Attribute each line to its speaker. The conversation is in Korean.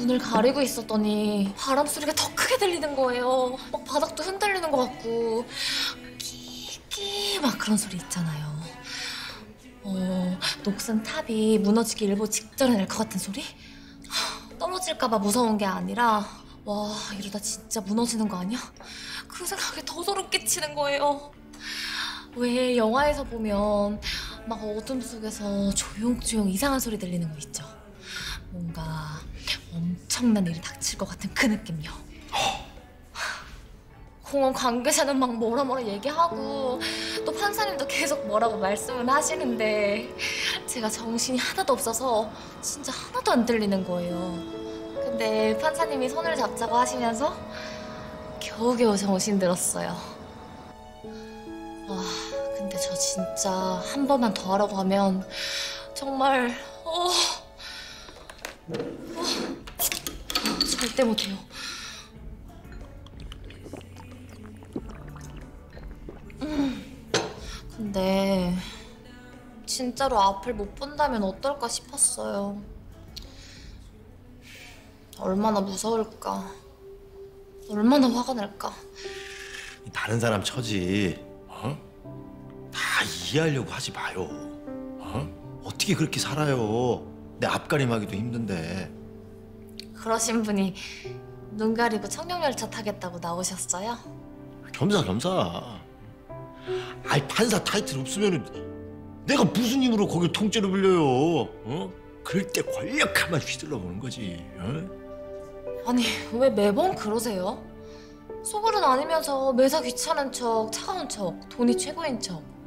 Speaker 1: 눈을 가리고 있었더니 바람 소리가 더 크게 들리는 거예요. 막 바닥도 흔들리는 것 같고 끼끼 막 그런 소리 있잖아요. 녹슨 탑이 무너지기 일보 직전에 날 것 같은 소리? 떨어질까 봐 무서운 게 아니라 와 이러다 진짜 무너지는 거 아니야? 그 생각에 더 소름 끼치는 거예요. 왜 영화에서 보면 막 어둠 속에서 조용조용 이상한 소리 들리는 거 있죠? 뭔가 엄청난 일이 닥칠 것 같은 그 느낌요. 공원 관계자는 막 뭐라 얘기하고 또 판사님도 계속 뭐라고 말씀을 하시는데 제가 정신이 하나도 없어서 진짜 하나도 안 들리는 거예요. 근데 판사님이 손을 잡자고 하시면서 겨우겨우 정신 들었어요. 와, 근데 저 진짜 한 번만 더 하라고 하면 정말 절대 못해요. 근데 진짜로 앞을 못 본다면 어떨까 싶었어요. 얼마나 무서울까. 얼마나 화가 날까.
Speaker 2: 다른 사람 처지 다 이해하려고 하지 마요. 어떻게 그렇게 살아요. 내 앞가림하기도 힘든데.
Speaker 1: 그러신 분이 눈 가리고 청룡열차 타겠다고 나오셨어요?
Speaker 2: 겸사겸사. 아이 판사 타이틀 없으면은 내가 무슨 힘으로 거길 통째로 빌려요. 그럴 때 권력하면 휘둘러 보는 거지.
Speaker 1: 아니 왜 매번 그러세요? 소굴은 아니면서 매사 귀찮은 척, 차가운 척, 돈이 최고인 척.